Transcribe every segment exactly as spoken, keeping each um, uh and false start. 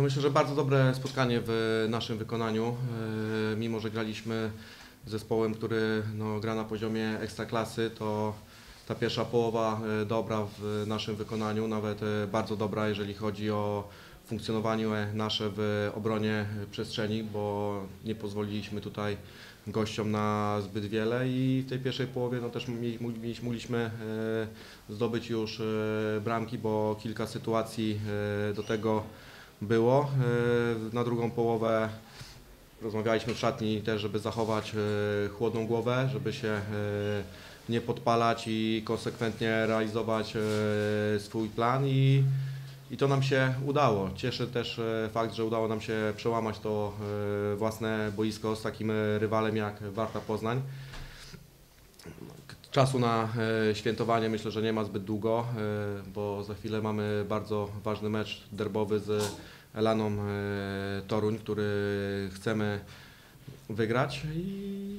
Myślę, że bardzo dobre spotkanie w naszym wykonaniu. Mimo że graliśmy z zespołem, który no, gra na poziomie ekstraklasy, to ta pierwsza połowa dobra w naszym wykonaniu, nawet bardzo dobra, jeżeli chodzi o funkcjonowanie nasze w obronie przestrzeni, bo nie pozwoliliśmy tutaj gościom na zbyt wiele i w tej pierwszej połowie no, też mogliśmy zdobyć już bramki, bo kilka sytuacji do tego było. Na drugą połowę rozmawialiśmy w szatni też, żeby zachować chłodną głowę, żeby się nie podpalać i konsekwentnie realizować swój plan i, i to nam się udało. Cieszy też fakt, że udało nam się przełamać to własne boisko z takim rywalem jak Warta Poznań. Czasu na świętowanie myślę, że nie ma zbyt długo, bo za chwilę mamy bardzo ważny mecz derbowy z Elaną Toruń, który chcemy wygrać i,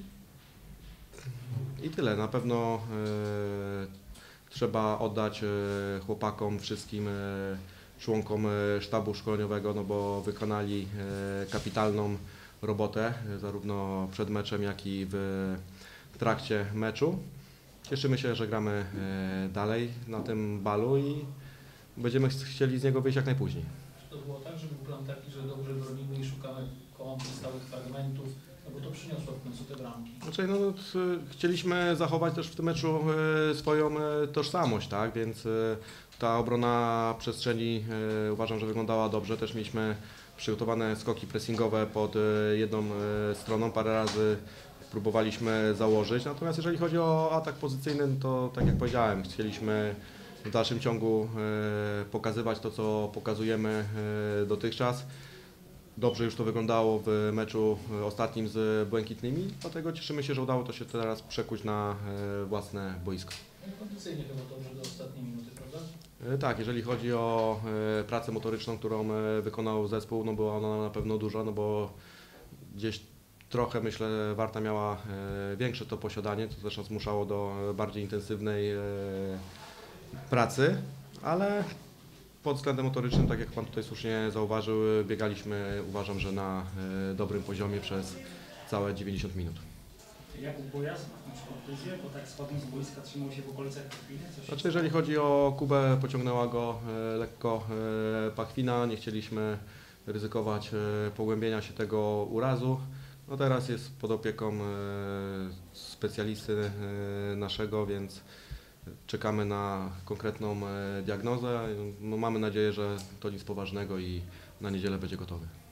i tyle. Na pewno trzeba oddać chłopakom, wszystkim członkom sztabu szkoleniowego, no bo wykonali kapitalną robotę zarówno przed meczem, jak i w trakcie meczu. Cieszymy się, że gramy dalej na tym balu i będziemy chcieli z niego wyjść jak najpóźniej. Czy to było tak, że był plan taki, że dobrze bronimy i szukamy kątów, stałych fragmentów, no bo to przyniosło w końcu te bramki? Znaczy, no, chcieliśmy zachować też w tym meczu swoją tożsamość, tak? Więc ta obrona przestrzeni uważam, że wyglądała dobrze. Też mieliśmy przygotowane skoki pressingowe pod jedną stroną, parę razy próbowaliśmy założyć, natomiast jeżeli chodzi o atak pozycyjny, to tak jak powiedziałem, chcieliśmy w dalszym ciągu pokazywać to, co pokazujemy dotychczas. Dobrze już to wyglądało w meczu ostatnim z Błękitnymi, dlatego cieszymy się, że udało to się teraz przekuć na własne boisko. Kondycyjnie chyba dobrze do ostatniej minuty, prawda? Tak, jeżeli chodzi o pracę motoryczną, którą wykonał zespół, no była ona na pewno duża, no bo gdzieś trochę, myślę, Warta miała większe to posiadanie, co też nas zmuszało do bardziej intensywnej pracy, ale pod względem motorycznym, tak jak Pan tutaj słusznie zauważył, biegaliśmy, uważam, że na dobrym poziomie przez całe dziewięćdziesiąt minut. Jakub Bojas ma jakąś kontuzję, bo tak spadł z boiska, trzymał się w okolicach pachwiny? Znaczy, jeżeli chodzi o Kubę, pociągnęła go lekko pachwina, nie chcieliśmy ryzykować pogłębienia się tego urazu. No teraz jest pod opieką specjalisty naszego, więc czekamy na konkretną diagnozę. No, mamy nadzieję, że to nic poważnego i na niedzielę będzie gotowy.